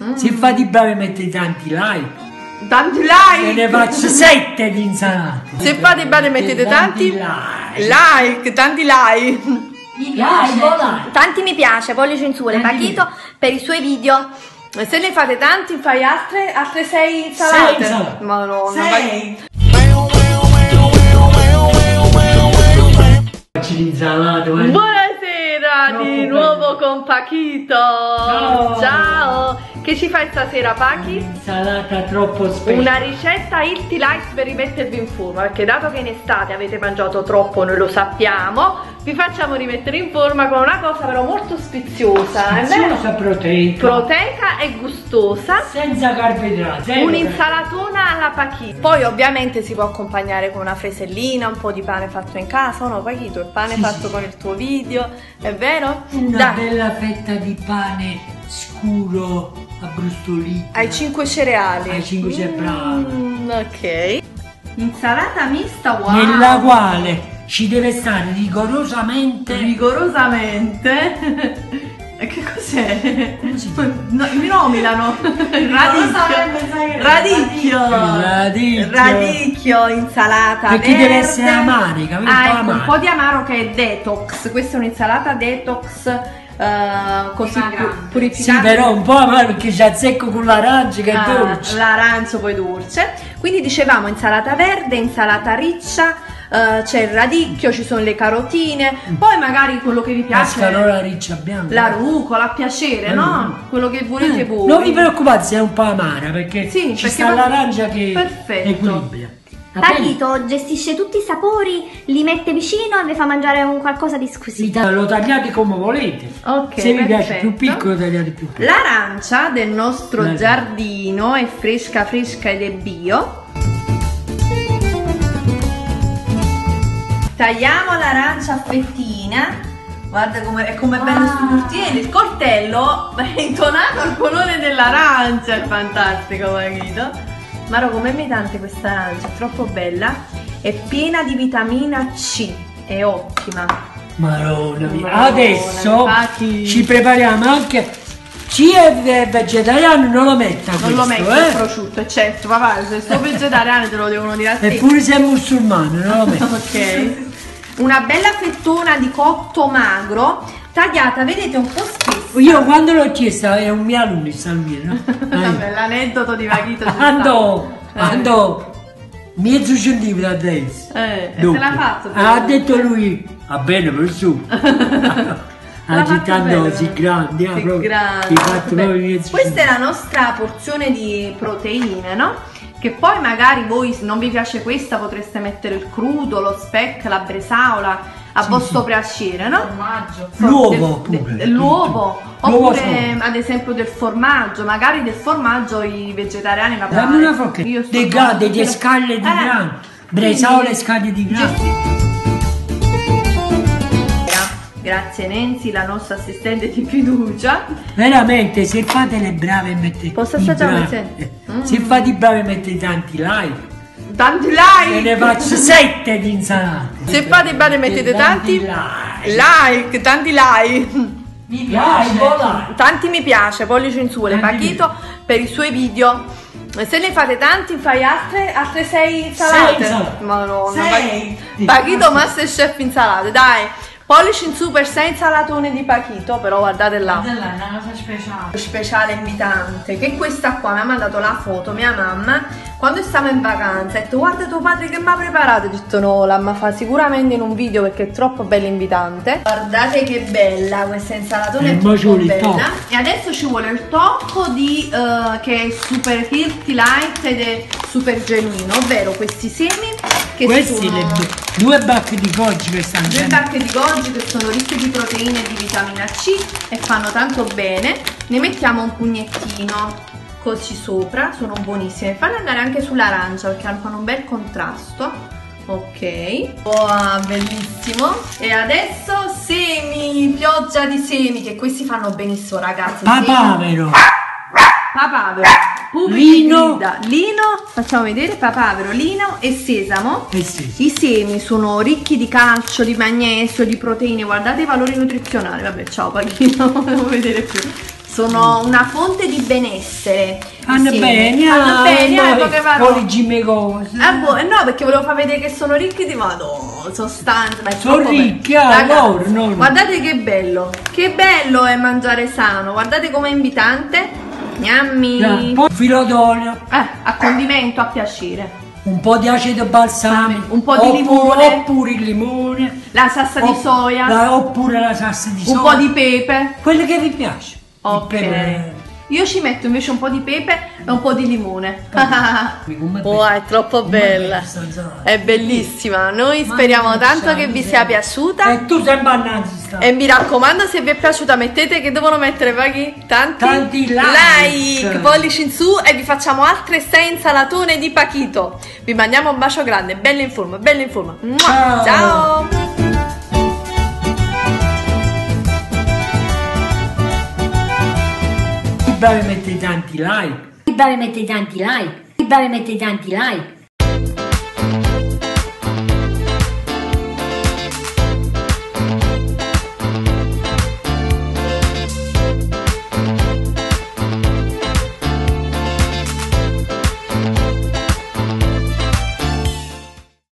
Se fate i bravi mettete tanti like. Tanti like! E ne faccio 7 di insalata. Se fate i bravi mettete tanti like, tanti like. Mi piace. Tanti mi piace, pollice in su, le Pachito per i suoi video. E se ne fate tanti fai altre 6 insalate. 6 insalate. Madonna, 6. Faccio l'insalata. Buonasera di nuovo con Pachito. Ciao. Ciao. Che ci fai stasera, Pachi? Insalata troppo speciale. Una ricetta healthy light per rimettervi in forma, perché dato che in estate avete mangiato troppo, noi lo sappiamo, vi facciamo rimettere in forma con una cosa però molto sfiziosa. Sfiziosa, proteica. Proteica e gustosa. Senza carboidrati. Un'insalatona alla Pachito. Poi ovviamente si può accompagnare con una fresellina, un po' di pane fatto in casa, o no Pachito? Il pane fatto con il tuo video, è vero? Una bella fetta di pane scuro abbrustolito. Ai 5 cereali. Ai 5 cereali. Ok. Insalata mista, wow. Nella quale ci deve stare rigorosamente. Che cos'è? No, mi nominano radicchio, insalata perché verde. deve essere amare, capito? Ecco, un po' di amaro che è detox. Questa è un'insalata detox, così purificata. Sì, però un po' amaro perché c'è azzecco con l'arancia che è dolce. L'arancio poi dolce. Quindi dicevamo insalata verde, insalata riccia. C'è il radicchio, ci sono le carotine, poi magari quello che vi piace, la scarola riccia bianca, la rucola a piacere, no? Quello che volete voi. Non vi preoccupate se è un po' amara perché sì, ci sta l'arancia che equilibra. Pachito gestisce tutti i sapori, li mette vicino e vi fa mangiare un qualcosa di squisito. Lo tagliate come volete. Ok, se vi piace più piccolo tagliate più piccolo. L'arancia del nostro giardino è fresca ed è bio. Tagliamo l'arancia a fettine. Guarda come bello sto portiere. Il coltello è intonato al colore dell'arancia. È fantastico, capito? Maro, com'è imitante questa arancia? È troppo bella. È piena di vitamina C. È ottima. Maronna. Adesso ci prepariamo anche. Chi è vegetariano non lo metta questo, non lo metto il prosciutto, certo, papà, se sto vegetariano te lo devono dire a te. Eppure sei musulmano, non lo metto. Ok. Una bella fettona di cotto magro, tagliata, vedete, un po' spessa. Io quando l'ho chiesta è un mio alunno, no? Vabbè, l'aneddoto di Pachito. Andò mezzo centimetro a destra. E te l'ha fatto? Ha detto lui, va bene per su. Agitando così grande, questa è la nostra porzione di proteine, no? Che poi magari voi, se non vi piace questa, potreste mettere il crudo, lo speck, la bresaola a vostro piacere, no? L'uovo pure. L'uovo, oppure ad esempio del formaggio. Magari del formaggio i vegetariani la dammi una focchetta. Delle scaglie di grano. Bresaola e scaglie di grano. Grazie Nancy, la nostra assistente di fiducia. Veramente, se fate le brave mettete. Posso assaggiare? Se fate i bravi mettete tanti like. Tanti like! E ne faccio 7 di insalate. Se fate i bravi mettete tanti like, tanti like. Mi piace. Tanti mi piace, pollice in su, le Pachito per i suoi video. Se ne fate tanti fai altre 6 insalate. Madonna, Pachito Masterchef insalate, dai. Pollice in su per 6 insalatone di Pachito, però guardate là. Guardate là, è una cosa speciale. Speciale invitante, che questa qua mi ha mandato la foto, mia mamma, quando stavo in vacanza, ha detto guarda tuo padre che mi ha preparato, ho detto no, la mamma fa sicuramente in un video perché è troppo bella invitante. Guardate che bella questa insalatona, è troppo bella. E adesso ci vuole il tocco di che è super healthy light ed è super genuino, ovvero questi semi che questi sono 2 bacche di goji che stanno 2 bacche di goji che sono ricche di proteine e di vitamina C e fanno tanto bene. Ne mettiamo un pugnettino così sopra, sono buonissime. Fanno andare anche sull'arancia perché fanno un bel contrasto. Ok, wow, bellissimo. E adesso semi, pioggia di semi, che questi fanno benissimo ragazzi. Papavero, lino, facciamo vedere, papavero, lino e sesamo. I semi sono ricchi di calcio, di magnesio, di proteine. Guardate i valori nutrizionali. Vabbè, ciao Pachino, non devo vedere più. sono una fonte di benessere. Fanno bene, fanno bene, poche parole. Cose. No, perché volevo far vedere che sono ricchi di sostanza. Sono ricchi, no. Guardate che bello è mangiare sano, guardate com'è invitante. Gnammi. Poi filo d'olio. A condimento, a piacere. Un po' di aceto balsamico, un po' di limone, oppure il limone, la salsa di soia, oppure la salsa di soia, un po' di pepe, quello che vi piace. Ok. Io ci metto invece un po' di pepe e un po' di limone. È troppo bella. È bellissima. Noi speriamo tanto che vi sia piaciuta. E tu sei bannazzi. E mi raccomando, se vi è piaciuta mettete che devono mettere Paghi? Tanti like, pollici in su, e vi facciamo altre 6 insalatone di Pachito. Vi mandiamo un bacio grande, bella in forma, bella in forma. Ciao. Bravi, mettete tanti like. Bravi, mettete tanti like.